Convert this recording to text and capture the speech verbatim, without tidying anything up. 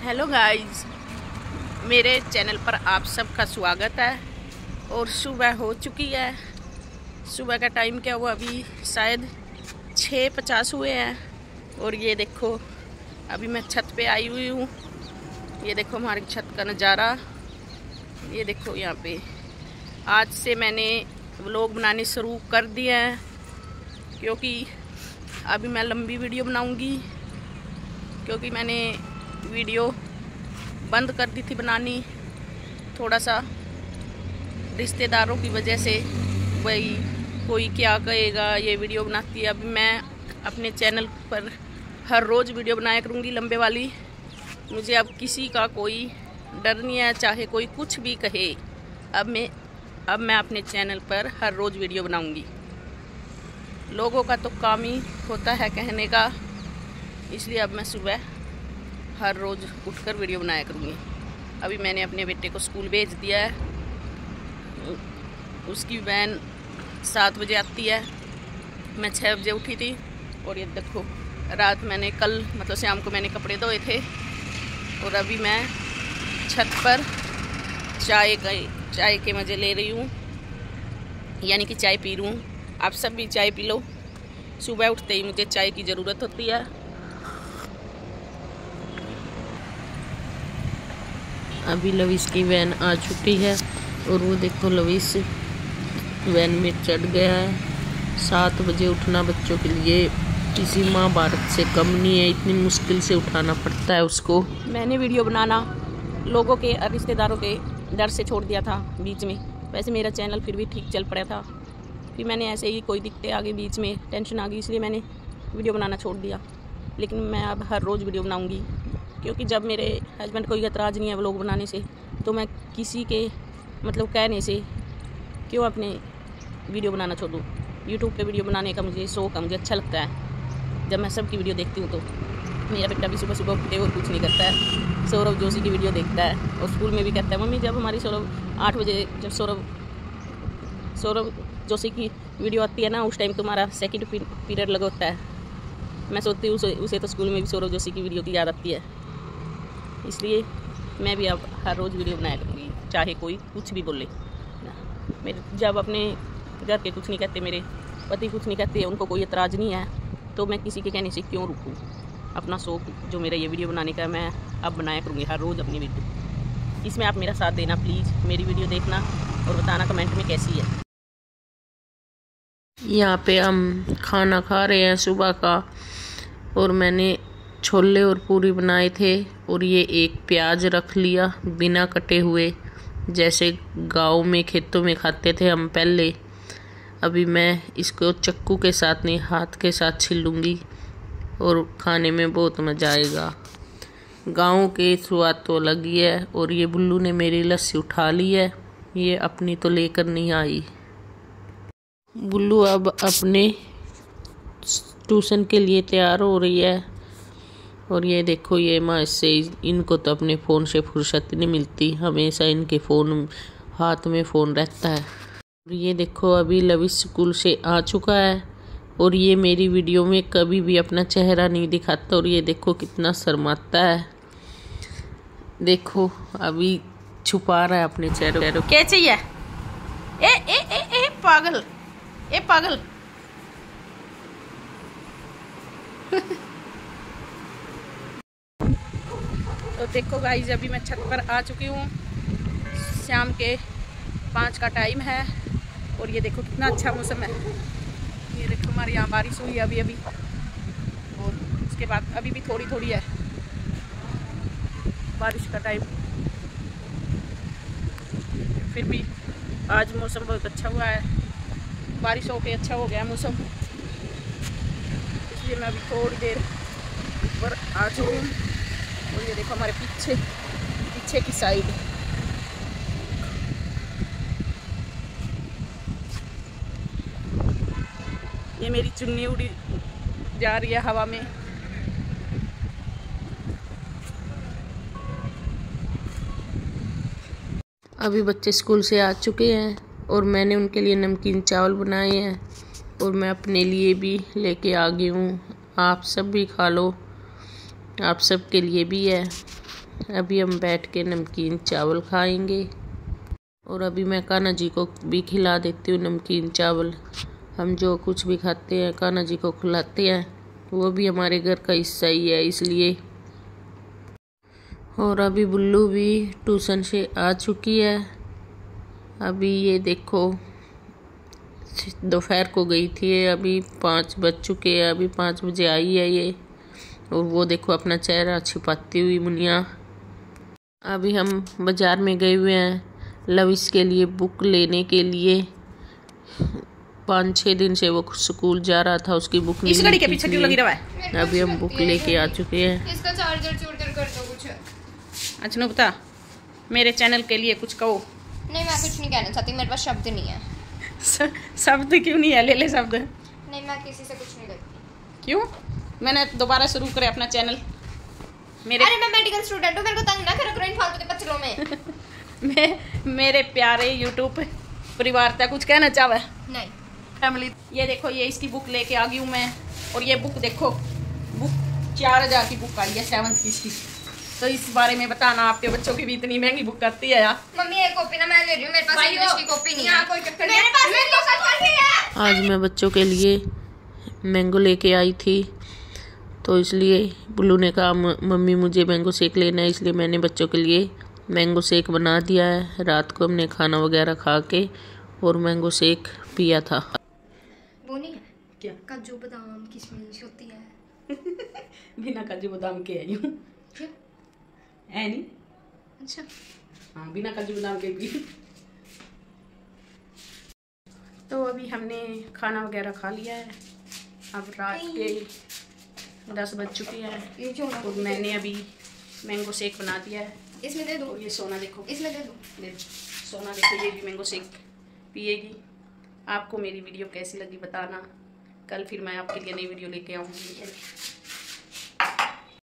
Hello guys, मेरे channel पर आप सबका स्वागत है। और सुबह हो चुकी है। सुबह का टाइम क्या हुआ, अभी शायद छः पचास हुए हैं। और ये देखो, अभी मैं छत पे आई हुई हूँ। ये देखो हमारी छत का नज़ारा। ये देखो यहाँ पे आज से मैंने व्लॉग बनाने शुरू कर दिए हैं, क्योंकि अभी मैं लंबी वीडियो बनाऊँगी। क्योंकि मैंने वीडियो बंद कर दी थी बनानी, थोड़ा सा रिश्तेदारों की वजह से। भाई कोई क्या कहेगा, ये वीडियो बनाती है। अभी मैं अपने चैनल पर हर रोज़ वीडियो बनाया करूँगी लंबे वाली। मुझे अब किसी का कोई डर नहीं है, चाहे कोई कुछ भी कहे। अब मैं अब मैं अपने चैनल पर हर रोज़ वीडियो बनाऊँगी। लोगों का तो काम ही होता है कहने का, इसलिए अब मैं सुबह हर रोज़ उठकर वीडियो बनाया करूँगी। अभी मैंने अपने बेटे को स्कूल भेज दिया है। उसकी वैन सात बजे आती है। मैं छः बजे उठी थी। और ये देखो, रात मैंने कल मतलब शाम को मैंने कपड़े धोए थे। और अभी मैं छत पर चाय का चाय के मज़े ले रही हूँ, यानी कि चाय पी रही हूँ। आप सब भी चाय पी लो। सुबह उठते ही मुझे चाय की ज़रूरत होती है। अभी लविश की वैन आ चुकी है और वो देखो लविश वैन में चढ़ गया है। सात बजे उठना बच्चों के लिए किसी महाभारत से कम नहीं है, इतनी मुश्किल से उठाना पड़ता है उसको। मैंने वीडियो बनाना लोगों के रिश्तेदारों के डर से छोड़ दिया था बीच में। वैसे मेरा चैनल फिर भी ठीक चल पड़ा था, फिर मैंने ऐसे ही कोई दिक्कतें आ गई, बीच में टेंशन आ गई, इसलिए मैंने वीडियो बनाना छोड़ दिया। लेकिन मैं अब हर रोज़ वीडियो बनाऊँगी, क्योंकि जब मेरे हस्बैंड कोई एतराज़ नहीं है व्लॉग बनाने से, तो मैं किसी के मतलब कहने से क्यों अपने वीडियो बनाना छोड़ दूँ। यूट्यूब पे वीडियो बनाने का मुझे शौक है, मुझे अच्छा लगता है। जब मैं सबकी वीडियो देखती हूँ तो मेरा बेटा भी सुबह सुबह उठते और कुछ नहीं करता है, सौरभ जोशी की वीडियो देखता है। और स्कूल में भी कहता है, मम्मी जब हमारी सौरभ आठ बजे जब सौरभ सौरभ जोशी की वीडियो आती है ना, उस टाइम तुम्हारा सेकेंड पीरियड लगा होता है। मैं सोचती हूँ उसे, उसे तो स्कूल में भी सौरभ जोशी की वीडियो की याद आती है। इसलिए मैं भी अब हर रोज़ वीडियो बनाया करूँगी, चाहे कोई कुछ भी बोले। मेरे जब अपने घर के कुछ नहीं कहते, मेरे पति कुछ नहीं कहते, उनको कोई एतराज़ नहीं है, तो मैं किसी के कहने से क्यों रुकूँ। अपना शौक जो मेरा ये वीडियो बनाने का, मैं अब बनाया करूँगी हर रोज़ अपनी वीडियो। इसमें आप मेरा साथ देना प्लीज़, मेरी वीडियो देखना और बताना कमेंट में कैसी है। यहाँ पे हम खाना खा रहे हैं सुबह का, और मैंने छोले और पूरी बनाए थे। और ये एक प्याज रख लिया बिना कटे हुए, जैसे गांव में खेतों में खाते थे हम पहले। अभी मैं इसको चक्कू के साथ नहीं, हाथ के साथ छीलूँगी और खाने में बहुत मज़ा आएगा। गांव के स्वाद तो अलग ही है। और ये बुल्लू ने मेरी लस्सी उठा ली है, ये अपनी तो लेकर नहीं आई। बुल्लू अब अपने ट्यूशन के लिए तैयार हो रही है। और ये देखो, ये माँ इससे इनको तो अपने फ़ोन से फुर्सत नहीं मिलती, हमेशा इनके फ़ोन हाथ में फ़ोन रहता है। और ये देखो, अभी लविश स्कूल से आ चुका है और ये मेरी वीडियो में कभी भी अपना चेहरा नहीं दिखाता। और ये देखो कितना शर्माता है, देखो अभी छुपा रहा है अपने चेहरे को। क्या चाहिए? ए ए ए ए पागल, ए पागल। तो देखो गाइस, अभी मैं छत पर आ चुकी हूँ। शाम के पाँच का टाइम है और ये देखो कितना अच्छा मौसम है। ये देखो हमारे यहाँ बारिश हुई अभी अभी, और उसके बाद अभी भी थोड़ी थोड़ी है बारिश का टाइम। फिर भी आज मौसम बहुत अच्छा हुआ है, बारिश होके अच्छा हो गया मौसम, इसलिए मैं अभी थोड़ी देर ऊपर आ चुकी हूँ। और ये देखो हमारे पीछे पीछे की साइड ये मेरी चुन्नी उड़ी जा रही है हवा में। अभी बच्चे स्कूल से आ चुके हैं और मैंने उनके लिए नमकीन चावल बनाए हैं और मैं अपने लिए भी लेके आ गई हूँ। आप सब भी खा लो, आप सब के लिए भी है। अभी हम बैठ के नमकीन चावल खाएंगे और अभी मैं कान्हा जी को भी खिला देती हूँ नमकीन चावल। हम जो कुछ भी खाते हैं कान्हा जी को खिलाते हैं, वो भी हमारे घर का हिस्सा ही है इसलिए। और अभी बुल्लू भी ट्यूशन से आ चुकी है। अभी ये देखो दोपहर को गई थी, अभी पाँच बज चुके हैं, अभी पाँच बजे आई है ये। और वो देखो अपना चेहरा छिपाती हुई मुनिया। अभी हम बाज़ार में गए हुए हैं लविश के लिए बुक लेने के लिए। पाँच छः दिन से वो स्कूल जा रहा था, उसकी बुक इस घड़ी के पीछे क्यों लगी रहा है? अभी हम बुक लेके आ चुके हैं। इसका चार्जर चूर्जर कर दो कुछ। अच्छा नो बता, मेरे चैनल के लिए कुछ कहो। नहीं मैं कुछ नहीं कहना चाहती, मेरे पास शब्द नहीं है। शब्द क्यों नहीं है? ले ले शब्द। नहीं मैं किसी से कुछ नहीं करती। क्यों? मैंने दोबारा शुरू करे अपना चैनल। मेरे अरे मैं मेडिकल स्टूडेंट हूँ, मेरे को तंग ना करो इन फालतू के पचलों में। मैं मेरे प्यारे यूट्यूब परिवार तक कुछ कहना चाहे? नहीं फैमिली। ये देखो ये इसकी बुक लेके आ गई हूँ मैं। और ये बुक देखो, बुक चार हजार की बुक आई है सेवन्थ की इसकी। तो इस बारे में बताना, आपके बच्चों की भी इतनी महंगी बुक करती है यार। मम्मी एक कॉपी ना मैं ले रही हूँ, मेरे पास इंग्लिश की कॉपी नहीं है। कोई चक्कर मेरे पास इंग्लिश की कॉपी है। आज मैं बच्चों के लिए मैंगो लेके आई थी, तो इसलिए बुल्लू ने कहा मम्मी मुझे मैंगो शेक लेना है, इसलिए मैंने बच्चों के लिए मैंगो शेक बना दिया है। रात को हमने खाना वगैरह खा के और मैंगो शेक पिया था। वो नहीं है क्या? काजू बादाम किशमिश होती है। बिना काजू बादाम के आई हूँ। क्यों? है नहीं? अच्छा हाँ बिना काजू बादाम के भी। तो अभी हमने खाना वगैरह खा लिया है। अब रात के दस बज चुके हैं और मैंने अभी मैंगो शेक बना दिया है। इसमें दे दो। और ये सोना देखो, इसमें दे दो। दे सोना देखो, ये भी मैंगो शेक पिएगी। आपको मेरी वीडियो कैसी लगी बताना। कल फिर मैं आपके लिए नई वीडियो लेके आऊँगी।